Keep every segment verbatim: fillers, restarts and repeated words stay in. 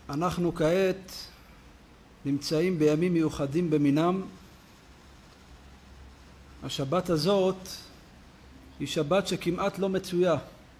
אנחנו כעת נמצאים בימים מיוחדים במינם. השבת הזאת היא שבת שכמעט לא מצויה.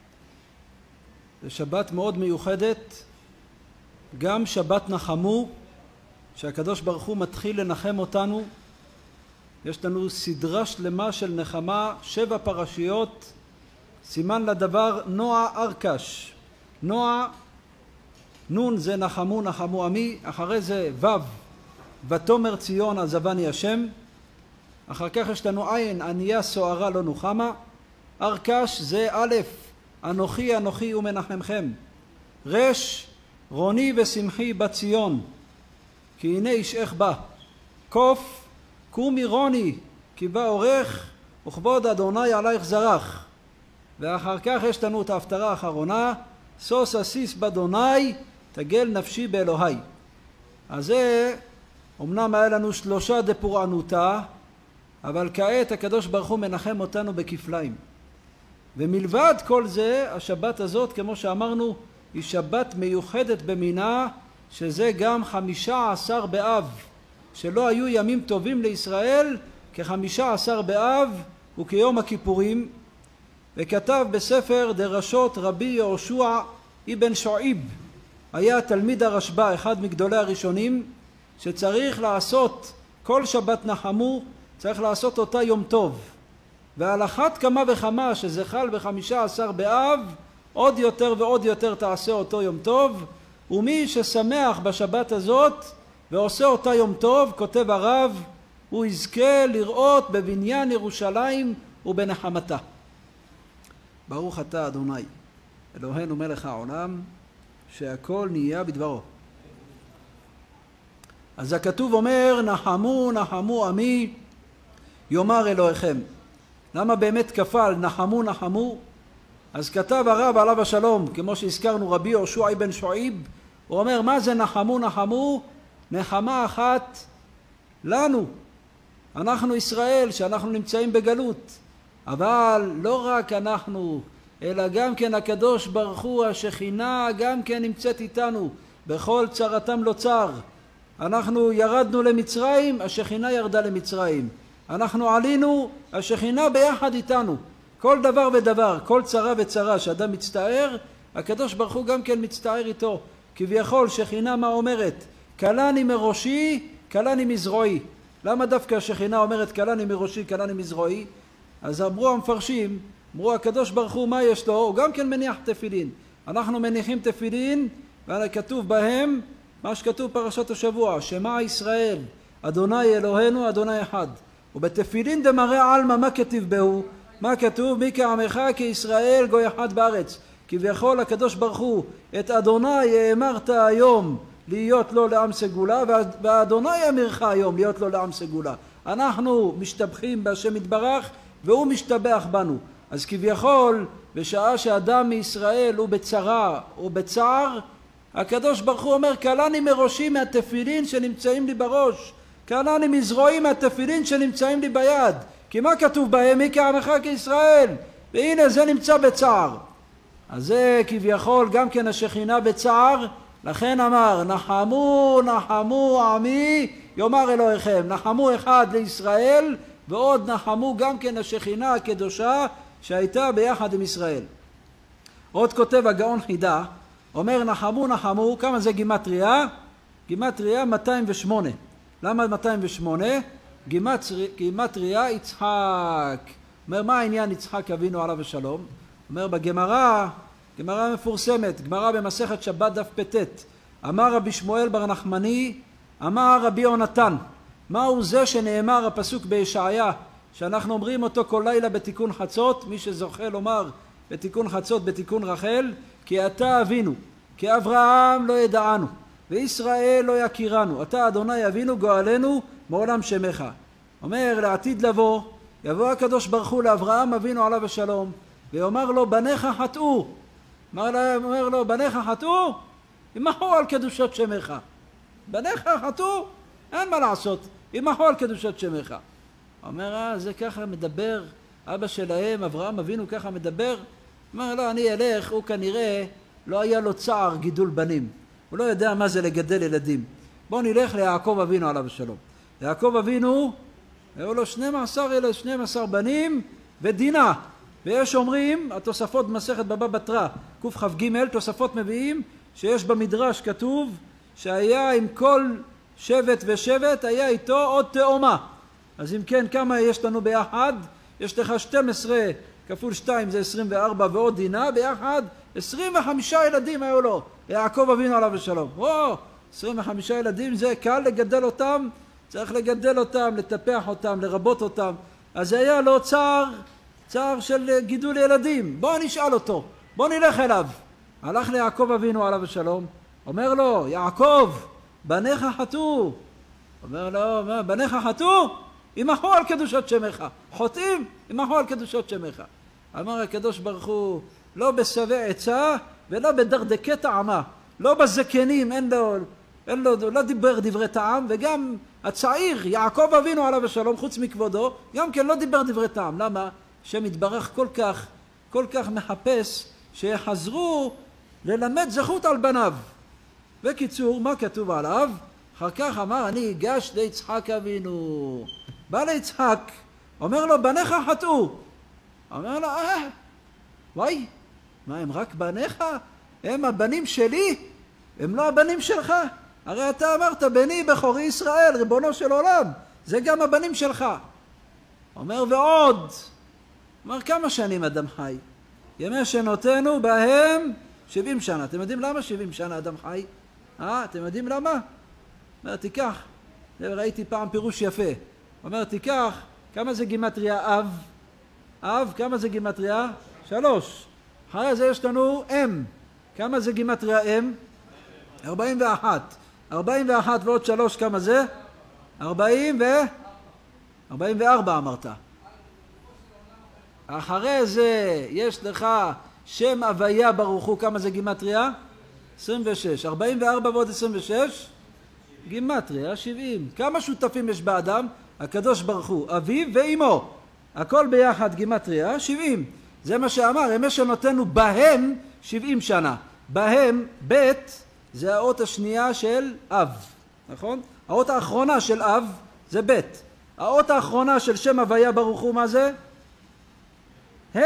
זו שבת מאוד מיוחדת, גם שבת נחמו, שהקדוש ברוך הוא מתחיל לנחם אותנו. יש לנו סדרה שלמה של נחמה, שבע פרשיות, סימן לדבר נוע ארקש. נוע, נון זה נחמו נחמו עמי, אחרי זה וו, ותאמר ציון עזבני השם, אחר כך יש לנו עין, ענייה סוערה לא נוחמה, ארקש זה א', אנוכי אנוכי ומנחמכם, רש, רוני ושמחי בציון, כי הנה אישך בא, קוף, קומי רוני, כי בא אורך, וכבוד אדוני עלייך זרח. ואחר כך יש לנו את ההפטרה האחרונה, סוס אסיס באדוני, תגל נפשי באלוהי. אז זה, אמנם היה לנו שלושה דפורענותה, אבל כעת הקדוש ברוך הוא מנחם אותנו בכפליים. ומלבד כל זה, השבת הזאת, כמו שאמרנו, היא שבת מיוחדת במינה, שזה גם חמישה עשר באב, שלא היו ימים טובים לישראל כחמישה עשר באב וכיום הכיפורים. וכתב בספר דרשות רבי יהושע אבן שועיב, היה תלמיד הרשב"א, אחד מגדולי הראשונים, שצריך לעשות כל שבת נחמו, צריך לעשות אותה יום טוב. ועל אחת כמה וכמה שזה חל בחמישה עשר באב, עוד יותר ועוד יותר תעשה אותו יום טוב. ומי ששמח בשבת הזאת ועושה אותה יום טוב, כותב הרב, הוא יזכה לראות בבניין ירושלים ובנחמתה. ברוך אתה אדוני אלוהינו מלך העולם, שהכל נהיה בדברו. אז הכתוב אומר, נחמו נחמו עמי יאמר אלוהיכם. למה באמת כפל נחמו נחמו? אז כתב הרב עליו השלום, כמו שהזכרנו, רבי יהושע אבן שועיב, הוא אומר, מה זה נחמו נחמו? נחמה אחת לנו, אנחנו ישראל, שאנחנו נמצאים בגלות, אבל לא רק אנחנו, אלא גם כן הקדוש ברוך הוא, השכינה גם כן נמצאת איתנו, בכל צרתם לא צר. אנחנו ירדנו למצרים, השכינה ירדה למצרים. אנחנו עלינו, השכינה ביחד איתנו. כל דבר ודבר, כל צרה וצרה שאדם מצטער, הקדוש ברוך הוא גם כן מצטער איתו. כביכול שכינה מה אומרת? קלני מראשי, קלני מזרועי. למה דווקא השכינה אומרת קלני מראשי, קלני מזרועי? אז אמרו המפרשים, אמרו הקדוש ברוך הוא מה יש לו? הוא גם כן מניח תפילין. אנחנו מניחים תפילין, וכתוב בהם מה שכתוב פרשת השבוע, שמע ישראל, אדוני אלוהינו, אדוני אחד. ובתפילין דמראה עלמא מה כתיב בהו? מה כתוב? מי כעמך כישראל גוי אחד בארץ. כביכול הקדוש ברוך הוא, את אדוני האמרת היום להיות לו לעם סגולה, ואדוני אמירך היום להיות לו לעם סגולה. אנחנו משתבחים בהשם יתברך, והוא משתבח בנו. אז כביכול, בשעה שאדם מישראל הוא בצרה או בצער, הקדוש ברוך הוא אומר, קלני מראשי מהתפילין שנמצאים לי בראש, קלני מזרועי מהתפילין שנמצאים לי ביד. כי מה כתוב בהם? מי כעמך כישראל? והנה זה נמצא בצער. אז זה כביכול גם כן השכינה בצער, לכן אמר, נחמו נחמו עמי יאמר אלוהיכם. נחמו אחד לישראל, ועוד נחמו גם כן השכינה הקדושה שהייתה ביחד עם ישראל. עוד כותב הגאון חידה, אומר נחמו נחמו, כמה זה גימטריה? גימטריה מאתיים ושמונה. למה מאתיים ושמונה? גימטריה יצחק. אומר, מה העניין יצחק אבינו עליו השלום? אומר בגמרא, גמרא מפורסמת, גמרא במסכת שבת דף פט, אמר רבי שמואל בר נחמני, אמר רבי יונתן, מהו זה שנאמר הפסוק בישעיה, שאנחנו אומרים אותו כל לילה בתיקון חצות, מי שזוכה לומר בתיקון חצות, בתיקון רחל, כי אתה אבינו, כי אברהם לא ידענו, וישראל לא יכירנו, אתה אדוני אבינו גואלנו מעולם שמך. אומר לעתיד לבוא, יבוא הקדוש ברוך הוא לאברהם אבינו עליו השלום, ויאמר לו, בניך חטאו. אומר לו, בניך חטאו? ימחו על קדושת שמך. בניך חטאו? אין מה לעשות, ימחו על קדושת שמך. אומר, אה, זה ככה מדבר, אבא שלהם, אברהם אבינו ככה מדבר? אומר, לא, אני אלך, הוא כנראה לא היה לו צער גידול בנים. הוא לא יודע מה זה לגדל ילדים. בואו נלך ליעקב אבינו עליו השלום. יעקב אבינו, היו לו שנים עשר, שנים עשר בנים ודינה. ויש אומרים, התוספות במסכת בבא בתרא, קכ"ג, תוספות מביאים, שיש במדרש כתוב שהיה עם כל שבט ושבט, היה איתו עוד תאומה. אז אם כן, כמה יש לנו ביחד? יש לך שתים עשרה כפול שתיים זה עשרים וארבע ועוד דינה, ביחד עשרים וחמישה ילדים היו לו, יעקב אבינו עליו השלום. או, עשרים וחמישה ילדים זה קל לגדל אותם, צריך לגדל אותם, לטפח אותם, לרבות אותם. אז היה לו צער, צער של גידול ילדים. בואו נשאל אותו, בואו נלך אליו. הלך ליעקב אבינו עליו השלום, אומר לו, יעקב, בניך חטאו. אומר לו, מה, בניך חטאו? ימחו על קדושות שמך. חוטאים, ימחו על קדושות שמך. אמר הקדוש ברוך הוא, לא בשבע עצה ולא בדרדקי טעמה. לא בזקנים, אין לו, אין לו, לא דיבר דברי טעם, וגם הצעיר, יעקב אבינו עליו השלום, חוץ מכבודו, גם כן לא דיבר דברי טעם. למה? השם יתברך כל כך, כל כך מחפש שיחזרו ללמד זכות על בניו. בקיצור, מה כתוב עליו? אחר כך אמר, אני אגש ליצחק אבינו. בא ליצחק, אומר לו, בניך חטאו. אומר לו, אה, וואי, מה, הם רק בניך? הם הבנים שלי? הם לא הבנים שלך? הרי אתה אמרת, בני בכורי ישראל, ריבונו של עולם, זה גם הבנים שלך. אומר, ועוד. אומר, כמה שנים אדם חי? ימי שנותינו בהם שבעים שנה. אתם יודעים למה שבעים שנה אדם חי? אה, אתם יודעים למה? אומר, תיקח, ראיתי פעם פירוש יפה. אומר, תיקח, כמה זה גימטריה אב? אב, כמה זה גימטריה? שלוש. אחרי זה יש לנו אם. כמה זה גימטריה אם? ארבעים ואחת. ארבעים ואחת ועוד שלוש, כמה זה? ארבעים ו... ארבעים וארבע אמרת. אחרי זה יש לך שם הוויה ברוך הוא, כמה זה גימטריה? עשרים ושש. ארבעים וארבע ועוד עשרים ושש? גימטריה, שבעים. כמה שותפים יש באדם? הקדוש ברוך הוא, אביו ואימו. הכל ביחד גימטריה, שבעים. זה מה שאמר, ימי שנותנו בהם שבעים שנה. בהם, בית, זה האות השנייה של אב, נכון? האות האחרונה של אב זה בית. האות האחרונה של שם הוויה ברוך הוא, מה זה? ה.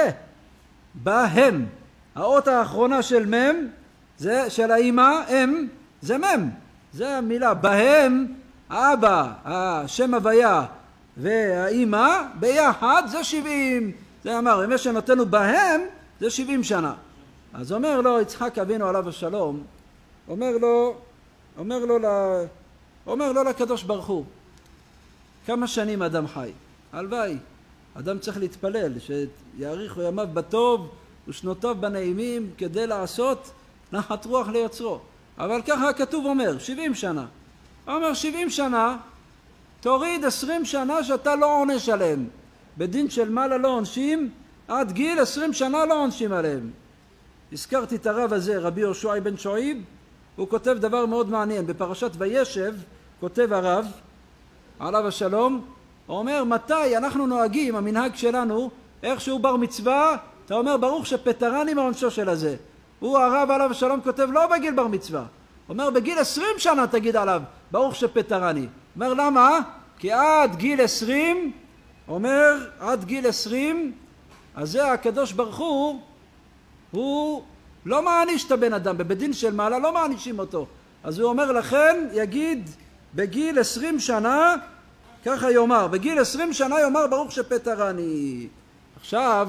בהם. האות האחרונה של מם, זה של האמא, אם, זה מם. זה המילה, בהם, האבא, השם הוויה והאמא, ביחד זה שבעים. זה אמר, ימי שנותנו בהם, זה שבעים שנה. אז אומר לו יצחק אבינו עליו השלום, אומר לו, אומר לו, אומר לו לקדוש ברוך הוא, כמה שנים אדם חי? הלוואי, אדם צריך להתפלל, שיאריכו ימיו בטוב ושנותיו בנעימים, כדי לעשות נחת רוח ליוצרו. אבל ככה הכתוב אומר, שבעים שנה. הוא אומר, שבעים שנה, תוריד עשרים שנה שאתה לא עונש עליהם. בדין של מעלה לא עונשים, עד גיל עשרים שנה לא עונשים עליהם. הזכרתי את הרב הזה, רבי יהושע בן שועייב, הוא כותב דבר מאוד מעניין. בפרשת וישב כותב הרב, עליו השלום, הוא אומר, מתי אנחנו נוהגים, המנהג שלנו, איך שהוא בר מצווה, אתה אומר, ברוך שפטרני מעונשו של הזה. הוא הרב עליו השלום כותב, לא בגיל בר מצווה. הוא אומר, בגיל עשרים שנה תגיד עליו, ברוך שפטרני. אומר, למה? כי עד גיל עשרים, אומר, עד גיל עשרים, אז זה הקדוש ברוך הוא, הוא לא מעניש את הבן אדם, בבדין של מעלה לא מענישים אותו. אז הוא אומר לכן, יגיד, בגיל עשרים שנה, ככה יאמר, בגיל עשרים שנה יאמר ברוך שפטרני. עכשיו,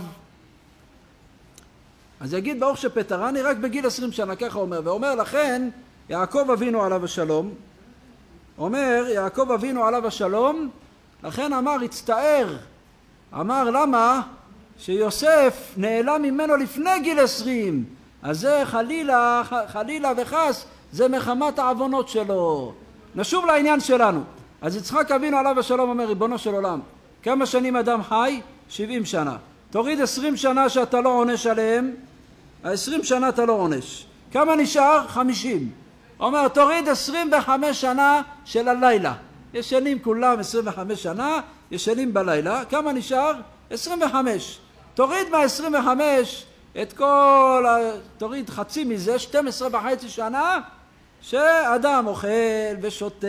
אז יגיד ברוך שפטרני רק בגיל עשרים שנה, ככה אומר. ואומר לכן, יעקב אבינו עליו השלום, אומר, יעקב אבינו עליו השלום, לכן אמר, הצטער. אמר, למה? שיוסף נעלם ממנו לפני גיל עשרים. אז זה חלילה, חלילה וחס, זה מחמת העוונות שלו. נשוב לעניין שלנו. אז יצחק אבינו עליו השלום אומר, ריבונו של עולם, כמה שנים אדם חי? שבעים שנה. תוריד עשרים שנה שאתה לא עונש עליהם, עשרים שנה אתה לא עונש. כמה נשאר? חמישים. אומר, תוריד עשרים וחמש שנה של הלילה. ישנים כולם עשרים וחמש שנה, ישנים בלילה. כמה נשאר? עשרים וחמש. תוריד מה-עשרים וחמש את כל, תוריד חצי מזה, שתים עשרה וחצי שנה שאדם אוכל ושותה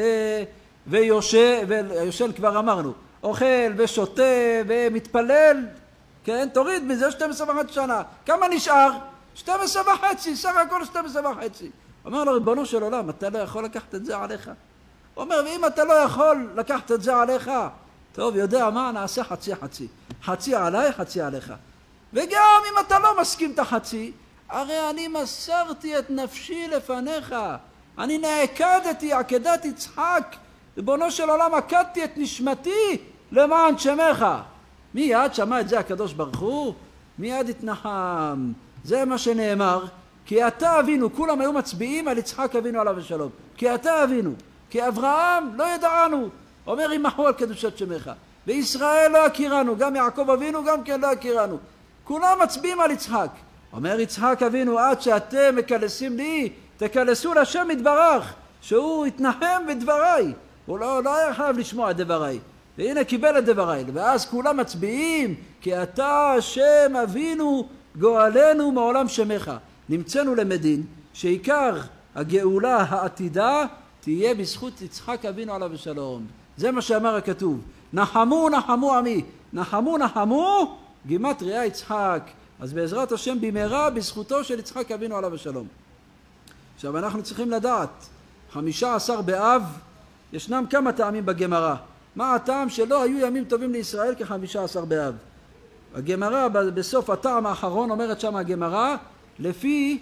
ויושל, ויושל כבר אמרנו, אוכל ושותה ומתפלל, כן? תוריד מזה שתים עשרה וחצי שנה. כמה נשאר? שתים עשרה וחצי, סך הכל שתים עשרה וחצי. אומר לו, ריבונו של עולם, אתה לא יכול לקחת את זה עליך? הוא אומר, ואם אתה לא יכול לקחת את זה עליך, טוב, יודע מה, נעשה חצי חצי. חצי עליי, חצי עליך. וגם אם אתה לא מסכים את החצי, הרי אני מסרתי את נפשי לפניך. אני נעקדתי, עקדת יצחק. ריבונו של עולם, עקדתי את נשמתי למען שמך. מיד שמע את זה הקדוש ברוך הוא, מיד התנחם. זה מה שנאמר, כי אתה אבינו, כולם היו מצביעים על יצחק אבינו עליו השלום. כי אתה אבינו, כי אברהם לא ידענו. אומר, ימחו על קדושת שמך. וישראל לא הכירנו, גם יעקב אבינו גם כן לא הכירנו. כולם מצביעים על יצחק. אומר יצחק אבינו, עד שאתם מקלסים לי, תקלסו לשם יתברך, שהוא יתנחם בדבריי. הוא לא, לא היה חייב לשמוע את דבריי. והנה קיבל את דבריי. ואז כולם מצביעים, כי אתה השם אבינו גואלנו מעולם שמך. נמצאנו למדין שעיקר הגאולה העתידה תהיה בזכות יצחק אבינו עליו השלום. זה מה שאמר הכתוב. נחמו נחמו עמי, נחמו נחמו גימטריה יצחק. אז בעזרת השם במהרה בזכותו של יצחק אבינו עליו השלום. עכשיו אנחנו צריכים לדעת, חמישה עשר באב, ישנם כמה טעמים בגמרא. מה הטעם שלא היו ימים טובים לישראל כחמישה עשר באב? הגמרא בסוף הטעם האחרון אומרת שם הגמרא, לפי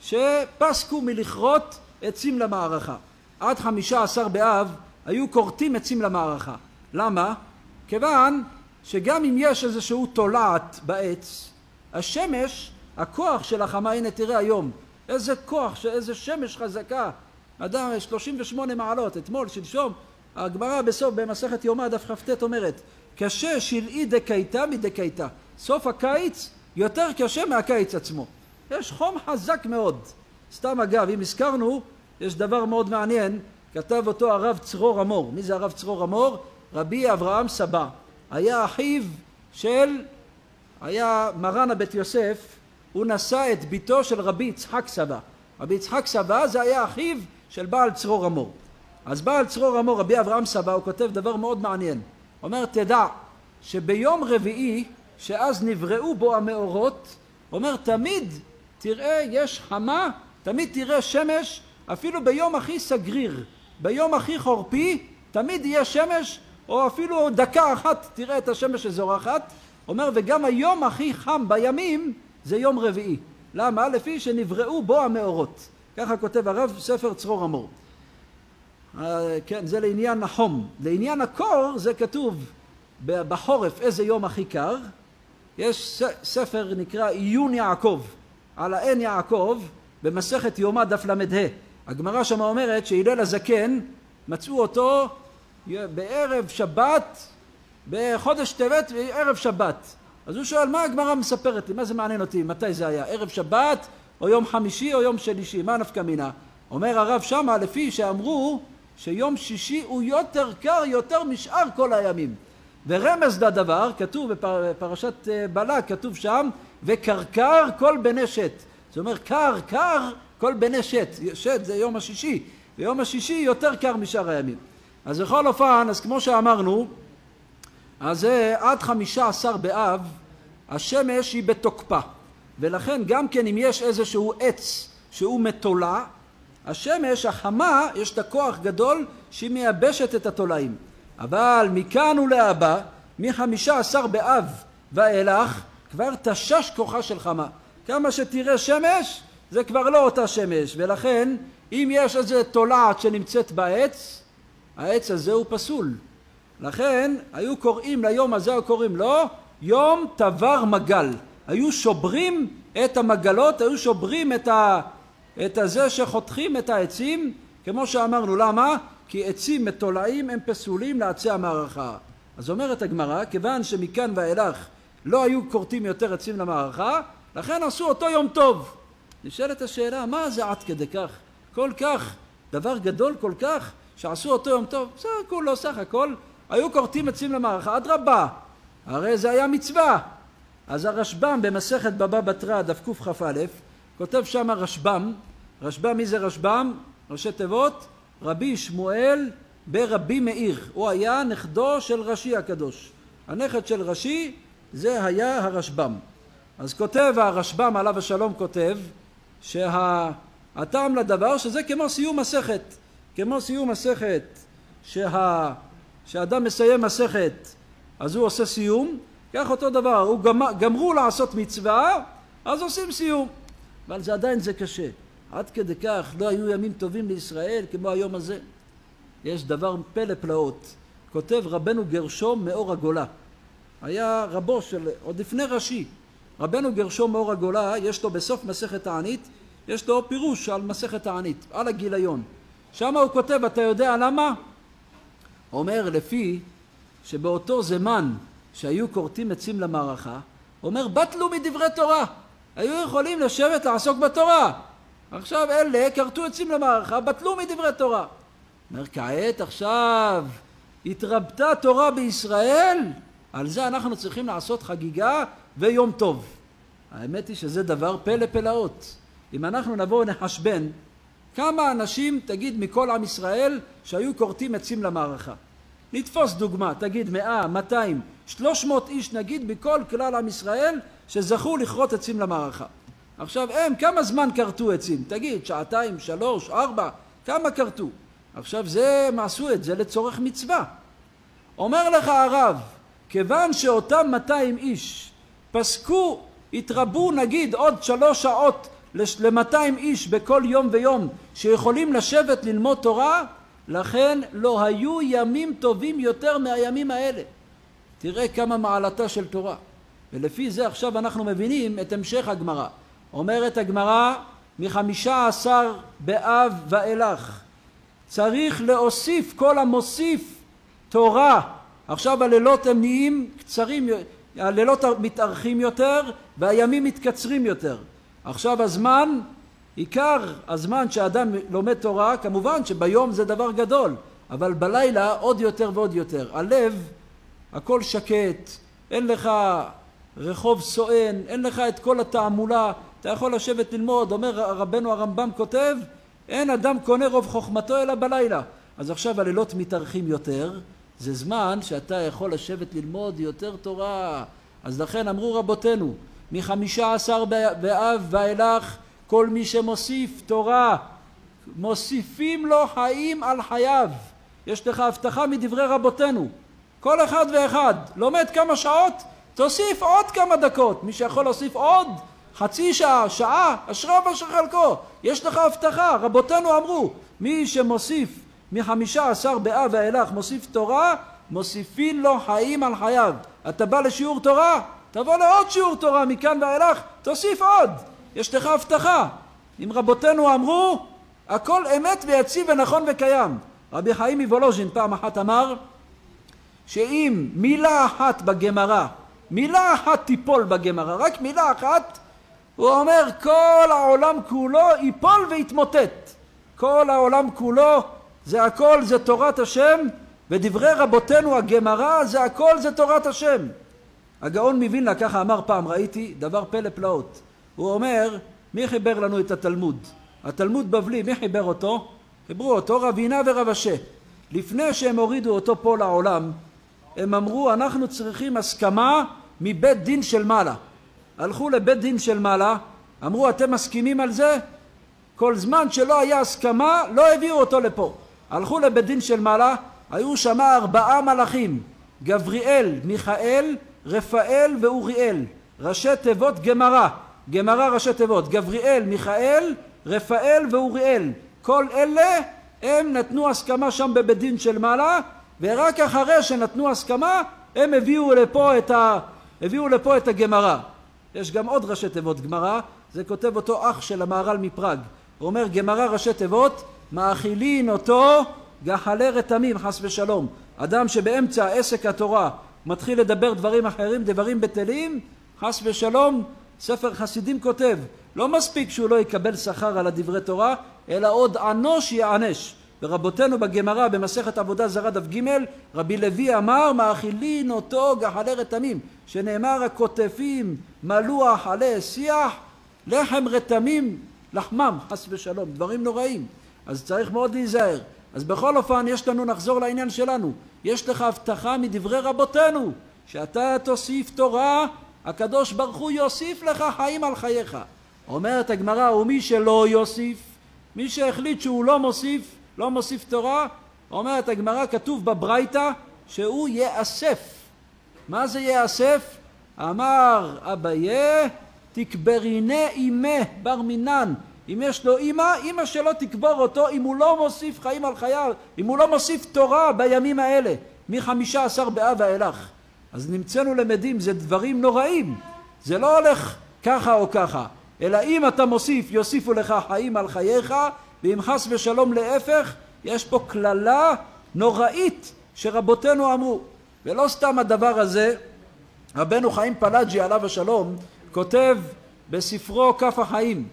שפסקו מלכרות עצים למערכה. עד חמישה עשר באב היו כורתים עצים למערכה. למה? כיוון שגם אם יש איזשהו תולעת בעץ, השמש, הכוח של החמה, הנה תראה היום, איזה כוח, איזה שמש חזקה, אדם שלושים ושמונה מעלות, אתמול, שלשום, הגמרא בסוף במסכת יומא דף כ"ט אומרת, קשה שלעי דקייתא מדקייתא, סוף הקיץ יותר קשה מהקיץ עצמו. יש חום חזק מאוד. סתם אגב, אם הזכרנו, יש דבר מאוד מעניין, כתב אותו הרב צרור אמור. מי זה הרב צרור אמור? רבי אברהם סבא. היה אחיו של, היה מרן הבית יוסף, הוא נשא את ביתו של רבי יצחק סבא. רבי יצחק סבא זה היה אחיו של בעל צרור אמור. אז בעל צרור אמור, רבי אברהם סבא, הוא כותב דבר מאוד מעניין. אומר, תדע שביום רביעי, שאז נבראו בו המאורות, אומר, תמיד תראה יש חמה, תמיד תראה שמש, אפילו ביום הכי סגריר, ביום הכי חורפי, תמיד יהיה שמש, או אפילו דקה אחת תראה את השמש הזורחת. אומר, וגם היום הכי חם בימים זה יום רביעי. למה? לפי שנבראו בו המאורות. ככה כותב הרב ספר צרור אמור. כן, זה לעניין החום. לעניין הקור זה כתוב בחורף איזה יום הכי קר. יש ספר נקרא עיון יעקב, על האין יעקב, במסכת יומא דף למ"ה. הגמרא שם אומרת שהלל הזקן מצאו אותו בערב שבת, בחודש טבת בערב שבת. אז הוא שואל, מה הגמרא מספרת לי? מה זה מעניין אותי? מתי זה היה? ערב שבת או יום חמישי או יום שלישי? מה נפקא מינה? אומר הרב שמה, לפי שאמרו שיום שישי הוא יותר קר, יותר משאר כל הימים. ורמז לדבר, כתוב בפרשת בלק, כתוב שם, וקרקר כל בני שת. זאת אומרת, קר, קר, כל בני שת. שת זה יום השישי, ויום השישי יותר קר משאר הימים. אז בכל אופן, אז כמו שאמרנו, אז זה עד חמישה עשר באב, השמש היא בתוקפה. ולכן גם כן אם יש איזשהו עץ שהוא מתולה, השמש, החמה, יש את הכוח גדול שהיא מייבשת את התולעים. אבל מכאן ולהבא, מחמישה עשר באב ואילך, כבר תשש כוחה של חמה. כמה שתראה שמש, זה כבר לא אותה שמש. ולכן, אם יש איזו תולעת שנמצאת בעץ, העץ הזה הוא פסול. לכן, היו קוראים ליום הזה, היו קוראים לו, יום תבר מגל. היו שוברים את המגלות, היו שוברים את, ה, את הזה שחותכים את העצים, כמו שאמרנו. למה? כי עצים מתולעים הם פסולים לעצי המערכה. אז אומרת הגמרא, כיוון שמכאן ואילך לא היו כורתים יותר עצים למערכה, לכן עשו אותו יום טוב. נשאלת השאלה, מה זה עד כדי כך? כל כך, דבר גדול כל כך, שעשו אותו יום טוב? זה כולו, סך הכל, היו כורתים עצים למערכה, אדרבה, הרי זה היה מצווה. אז הרשב"ם במסכת בבא בתרא דף קכ"א, כותב שם רשב"ם, רשב"ם, מי זה רשב"ם? ראשי תיבות, רבי שמואל ברבי מאיר. הוא היה נכדו של רש"י הקדוש. הנכד של רש"י זה היה הרשב"ם. אז כותב הרשב"ם עליו השלום, כותב שהטעם לדבר שזה כמו סיום מסכת, כמו סיום מסכת, שה, שהאדם מסיים מסכת אז הוא עושה סיום, כך אותו דבר, הוא גמר, גמרו לעשות מצווה אז עושים סיום, אבל זה עדיין זה קשה. עד כדי כך לא היו ימים טובים לישראל כמו היום הזה. יש דבר פלא פלאות. כותב רבנו גרשום מאור הגולה, היה רבו של, עוד לפני רש"י, רבנו גרשום מאור הגולה, יש לו בסוף מסכת הענית, יש לו פירוש על מסכת הענית, על הגיליון. שם הוא כותב, אתה יודע למה? אומר, לפי שבאותו זמן שהיו כורתים עצים למערכה, אומר, בטלו מדברי תורה. היו יכולים לשבת לעסוק בתורה. עכשיו אלה כרתו עצים למערכה, בטלו מדברי תורה. אומר, כעת עכשיו התרבתה תורה בישראל, על זה אנחנו צריכים לעשות חגיגה ויום טוב. האמת היא שזה דבר פלא פלאות. אם אנחנו נבוא ונחשבן, כמה אנשים, תגיד, מכל עם ישראל שהיו כורתים עצים למערכה. נתפוס דוגמה, תגיד מאה, מאתיים, שלוש מאות איש נגיד בכל כלל עם ישראל שזכו לכרות עצים למערכה. עכשיו הם כמה זמן כרתו עצים? תגיד, שעתיים, שלוש, ארבע, כמה כרתו? עכשיו זה, הם עשו את זה לצורך מצווה. אומר לך הרב, כיוון שאותם מאתיים איש פסקו, התרבו נגיד עוד שלוש שעות ל-מאתיים איש בכל יום ויום שיכולים לשבת ללמוד תורה, לכן לא היו ימים טובים יותר מהימים האלה. תראה כמה מעלתה של תורה. ולפי זה עכשיו אנחנו מבינים את המשך הגמרא. אומרת הגמרא, מחמישה עשר באב ואילך צריך להוסיף כל המוסיף תורה. עכשיו הלילות הם נהיים קצרים, הלילות מתארכים יותר והימים מתקצרים יותר. עכשיו הזמן, עיקר הזמן שהאדם לומד תורה, כמובן שביום זה דבר גדול, אבל בלילה עוד יותר ועוד יותר. הלב, הכל שקט, אין לך רחוב סואן, אין לך את כל התעמולה, אתה יכול לשבת ללמוד. אומר רבנו הרמב"ם כותב, אין אדם קונה רוב חוכמתו אלא בלילה. אז עכשיו הלילות מתארכים יותר, זה זמן שאתה יכול לשבת ללמוד יותר תורה. אז לכן אמרו רבותינו, מחמישה עשר באב ואילך, כל מי שמוסיף תורה, מוסיפים לו חיים על חייו. יש לך הבטחה מדברי רבותינו. כל אחד ואחד לומד כמה שעות, תוסיף עוד כמה דקות. מי שיכול להוסיף עוד חצי שעה, שעה, אשריו אשר חלקו. יש לך הבטחה. רבותינו אמרו, מי שמוסיף מחמישה עשר באב ואילך מוסיף תורה, מוסיפים לו חיים על חייו. אתה בא לשיעור תורה, תבוא לעוד שיעור תורה מכאן ואילך, תוסיף עוד. יש לך הבטחה. אם רבותינו אמרו, הכל אמת ויציב ונכון וקיים. רבי חיים מוולוז'ין פעם אחת אמר, שאם מילה אחת בגמרא, מילה אחת תיפול בגמרא, רק מילה אחת, הוא אומר, כל העולם כולו ייפול ויתמוטט. כל העולם כולו, זה הכל, זה תורת השם, ודברי רבותינו הגמרא, זה הכל, זה תורת השם. הגאון מווילנה ככה אמר פעם, ראיתי דבר פלא פלאות. הוא אומר, מי חיבר לנו את התלמוד? התלמוד בבלי, מי חיבר אותו? חיברו אותו רבינה ורב אשה. לפני שהם הורידו אותו פה לעולם, הם אמרו, אנחנו צריכים הסכמה מבית דין של מעלה. הלכו לבית דין של מעלה, אמרו, אתם מסכימים על זה? כל זמן שלא היה הסכמה, לא הביאו אותו לפה. הלכו לבית דין של מעלה, היו שם ארבעה מלאכים, גבריאל, מיכאל, רפאל ואוריאל, ראשי תיבות גמרא, גמרא ראשי תיבות, גבריאל, מיכאל, רפאל ואוריאל. כל אלה הם נתנו הסכמה שם בבית דין של מעלה, ורק אחרי שנתנו הסכמה הם הביאו לפה את, ה... הביאו לפה את הגמרא. יש גם עוד ראשי תיבות גמרא, זה כותב אותו אח של המהר"ל מפראג. הוא אומר, גמרא ראשי תיבות, מאכילין אותו גחלי רתמים, חס ושלום. אדם שבאמצע עסק התורה מתחיל לדבר דברים אחרים, דברים בטלים, חס ושלום. ספר חסידים כותב, לא מספיק שהוא לא יקבל שכר על הדברי תורה, אלא עוד ענוש יענש. ורבותינו בגמרא במסכת עבודה זרה דף ג', רבי לוי אמר, מאכילין אותו גחלי רתמים, שנאמר הכותפים מלוח עלי שיח, לחם רתמים לחמם, חס ושלום, דברים נוראים. אז צריך מאוד להיזהר. אז בכל אופן יש לנו, נחזור לעניין שלנו, יש לך הבטחה מדברי רבותינו, שאתה תוסיף תורה, הקדוש ברוך הוא יוסיף לך חיים על חייך. אומרת הגמרא, ומי שלא יוסיף, מי שהחליט שהוא לא מוסיף, לא מוסיף תורה, אומרת הגמרא, כתוב בברייתא, שהוא יאסף. מה זה יאסף? אמר אביה, תקבריני אימה בר מינן. אם יש לו אימא, אימא שלו תקבור אותו אם הוא לא מוסיף חיים על חייו, אם הוא לא מוסיף תורה בימים האלה, מחמישה עשר באב ואילך. אז נמצאנו למדים, זה דברים נוראים. זה לא הולך ככה או ככה, אלא אם אתה מוסיף, יוסיפו לך חיים על חייך, ואם חס ושלום להפך, יש פה כללה נוראית שרבותינו אמרו. ולא סתם הדבר הזה, רבנו חיים פלאג'י עליו השלום, כותב בספרו כף החיים,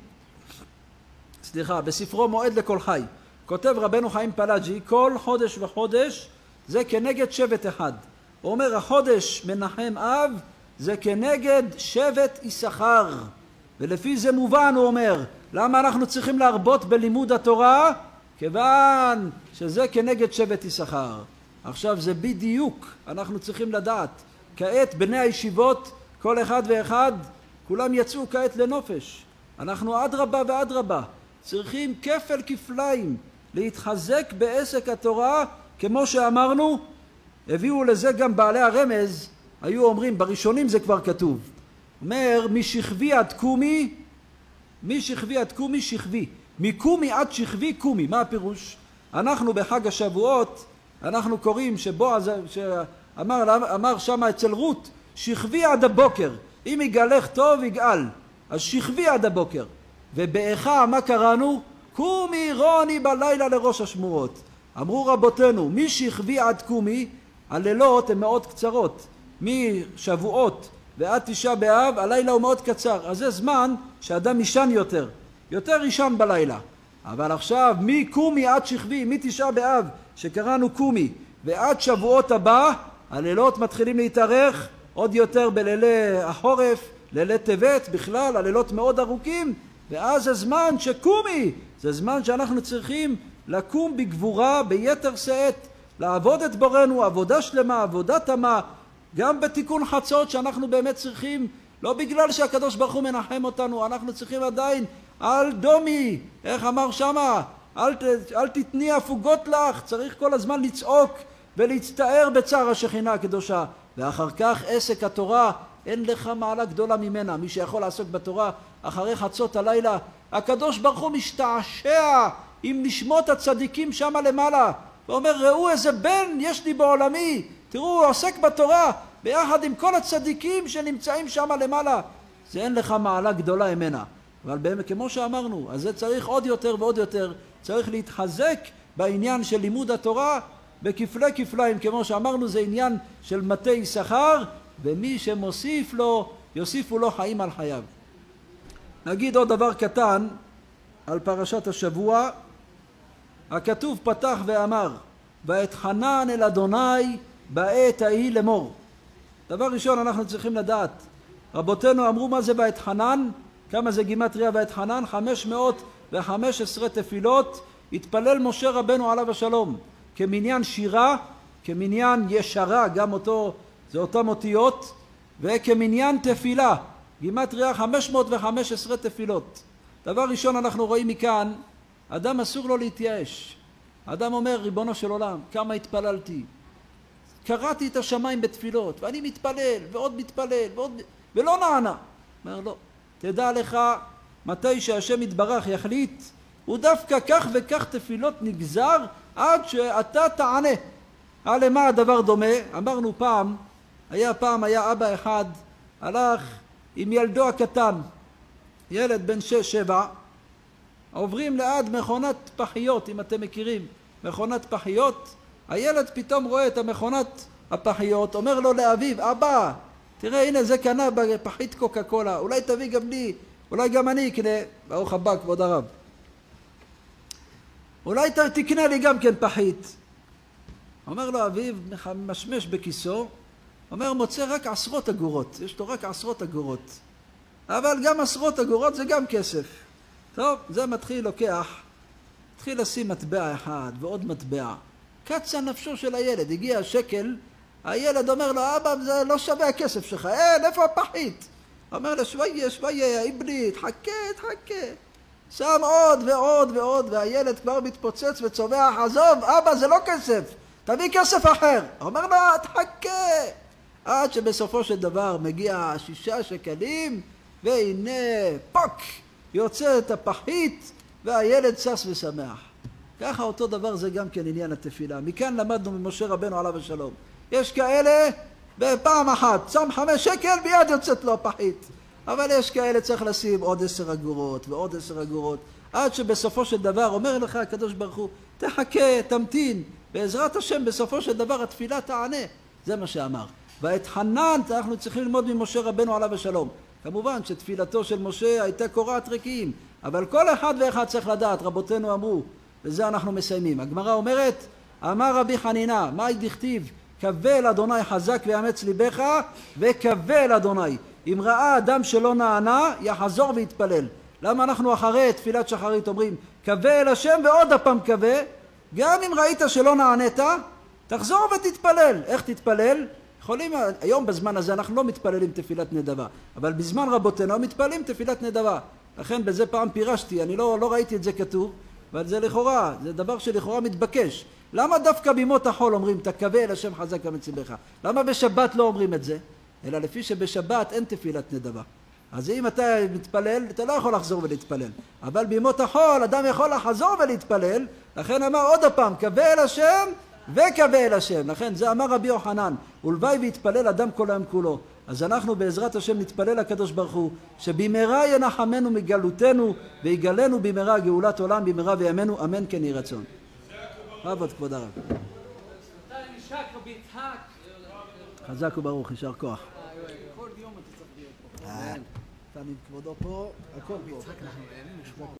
סליחה, בספרו מועד לכל חי, כותב רבנו חיים פלאג'י, כל חודש וחודש זה כנגד שבט אחד. הוא אומר, החודש מנחם אב זה כנגד שבט יששכר. ולפי זה מובן, הוא אומר, למה אנחנו צריכים להרבות בלימוד התורה? כיוון שזה כנגד שבט יששכר. עכשיו זה בדיוק, אנחנו צריכים לדעת. כעת בני הישיבות, כל אחד ואחד, כולם יצאו כעת לנופש. אנחנו אדרבה ואדרבה, צריכים כפל כפליים להתחזק בעסק התורה, כמו שאמרנו. הביאו לזה גם בעלי הרמז, היו אומרים, בראשונים זה כבר כתוב. אומר, משכבי עד קומי, משכבי עד קומי שכבי. מקומי עד שכבי קומי. מה הפירוש? אנחנו בחג השבועות, אנחנו קוראים שבועז, שאמר אמר שם אצל רות, שכבי עד הבוקר. אם יגלך טוב יגאל. אז שכבי עד הבוקר. ובאיכה מה קראנו? קומי רוני בלילה לראש השמורות. אמרו רבותינו, משכבי עד קומי, הלילות הן מאוד קצרות. משבועות ועד תשעה באב, הלילה הוא מאוד קצר. אז זה זמן שאדם ישן יותר. יותר ישן בלילה. אבל עכשיו, מקומי עד שכבי, מתשעה באב, שקראנו קומי, ועד שבועות הבא, הלילות מתחילים להתארך עוד יותר בלילי החורף, לילי טבת, בכלל, הלילות מאוד ארוכים, ואז זה זמן שקומי, זה זמן שאנחנו צריכים לקום בגבורה, ביתר שאת, לעבוד את בורנו, עבודה שלמה, עבודה תמה, גם בתיקון חצות שאנחנו באמת צריכים, לא בגלל שהקדוש ברוך הוא מנחם אותנו, אנחנו צריכים עדיין, אל דומי, איך אמר שמה, אל, אל תתני הפוגות לך, צריך כל הזמן לצעוק ולהצטער בצער השכינה הקדושה, ואחר כך עסק התורה, אין לך מעלה גדולה ממנה. מי שיכול לעסוק בתורה אחרי חצות הלילה, הקדוש ברוך הוא משתעשע עם נשמות הצדיקים שם למעלה, ואומר, ראו איזה בן יש לי בעולמי, תראו, הוא עוסק בתורה ביחד עם כל הצדיקים שנמצאים שם למעלה. זה אין לך מעלה גדולה ממנה. אבל באמת, כמו שאמרנו, אז זה צריך עוד יותר ועוד יותר, צריך להתחזק בעניין של לימוד התורה בכפלי כפליים, כמו שאמרנו, זה עניין של מטה יששכר, ומי שמוסיף לו, יוסיפו לו חיים על חייו. נגיד עוד דבר קטן על פרשת השבוע. הכתוב פתח ואמר, ואתחנן אל אדוני בעת ההיא לאמור. דבר ראשון אנחנו צריכים לדעת, רבותינו אמרו מה זה ואתחנן, כמה זה גימטריה ואתחנן? חמש מאות וחמש עשרה תפילות התפלל משה רבנו עליו השלום, כמניין שירה, כמניין ישרה, גם אותו, זה אותם אותיות, וכמניין תפילה, גימטריה חמש מאות וחמש עשרה תפילות. דבר ראשון אנחנו רואים מכאן, אדם אסור לו להתייאש. אדם אומר, ריבונו של עולם, כמה התפללתי, קראתי את השמיים בתפילות, ואני מתפלל ועוד מתפלל ועוד, ולא נענה. אומר לא, תדע לך, מתי שהשם יתברך יחליט, הוא דווקא כך וכך תפילות נגזר עד שאתה תענה. על למה הדבר דומה? אמרנו פעם, היה פעם היה אבא אחד, הלך עם ילדו הקטן, ילד בן שש שבע, עוברים ליד מכונת פחיות, אם אתם מכירים, מכונת פחיות, הילד פתאום רואה את המכונת הפחיות, אומר לו לאביו, אבא, תראה הנה זה קנה בפחית קוקה קולה, אולי תביא גם לי, אולי גם אני אקנה, ברוך הבא כבוד הרב, אולי תקנה לי גם כן פחית. אומר לו אביו, משמש בכיסו, אומר מוצא רק עשרות אגורות, יש לו רק עשרות אגורות, אבל גם עשרות אגורות זה גם כסף. טוב, זה מתחיל לוקח התחיל לשים מטבע אחד ועוד מטבע. קצה נפשו של הילד, הגיע השקל, הילד אומר לו, אבא, זה לא שווה הכסף שלך, אין, איפה הפחית? אומר לו, שוויה, שוויה, איבני, תחכה, תחכה. שם עוד ועוד ועוד, והילד כבר מתפוצץ וצובח, עזוב, אבא, זה לא כסף, תביא כסף אחר. אומר לו, תחכה. עד שבסופו של דבר מגיע שישה שקלים, והנה, פוק, יוצא את הפחית, והילד שש ושמח. ככה אותו דבר זה גם כן עניין התפילה. מכאן למדנו ממשה רבנו עליו השלום. יש כאלה, בפעם אחת, שם חמש שקל, ביד יוצאת לו הפחית. אבל יש כאלה צריך לשים עוד עשר אגורות ועוד עשר אגורות, עד שבסופו של דבר אומר לך הקדוש ברוך הוא, תחכה, תמתין, בעזרת השם בסופו של דבר התפילה תענה. זה מה שאמר. והתחננת, אנחנו צריכים ללמוד ממשה רבנו עליו השלום. כמובן שתפילתו של משה הייתה קורעת רקיעים, אבל כל אחד ואחד צריך לדעת, רבותינו אמרו, וזה אנחנו מסיימים. הגמרא אומרת, אמר רבי חנינה, מהי דכתיב? קבל אדוני חזק ויאמץ ליבך, וקבל אדוני. אם ראה אדם שלא נענה, יחזור ויתפלל. למה אנחנו אחרי תפילת שחרית אומרים, קבל השם ועוד הפעם קבל? גם אם ראית שלא נענית, תחזור ותתפלל. איך תתפלל? יכולים, היום בזמן הזה אנחנו לא מתפללים תפילת נדבה, אבל בזמן רבותינו מתפללים תפילת נדבה. לכן בזה פעם פירשתי, אני לא, לא ראיתי את זה כתוב, אבל זה לכאורה, זה דבר שלכאורה מתבקש. למה דווקא בימות החול אומרים, תקבל השם חזק ויאמץ ליבך? למה בשבת לא אומרים את זה? אלא לפי שבשבת אין תפילת נדבה. אז אם אתה מתפלל, אתה לא יכול לחזור ולהתפלל. אבל בימות החול אדם יכול לחזור ולהתפלל, לכן אמר עוד הפעם, קבל השם וקבל השם. לכן זה אמר רבי יוחנן, ולוואי ויתפלל אדם כל היום כולו. אז אנחנו בעזרת השם נתפלל לקדוש ברוך הוא, שבמהרה ינחמנו מגלותנו, ויגלנו במהרה גאולת עולם, במהרה וימינו, אמן כן יהי רצון. רבות כבוד הרב. חזק וברוך, יישר כוח. כל יום אתה צריך להיות פה. אתה עם כבודו פה, הכל פה.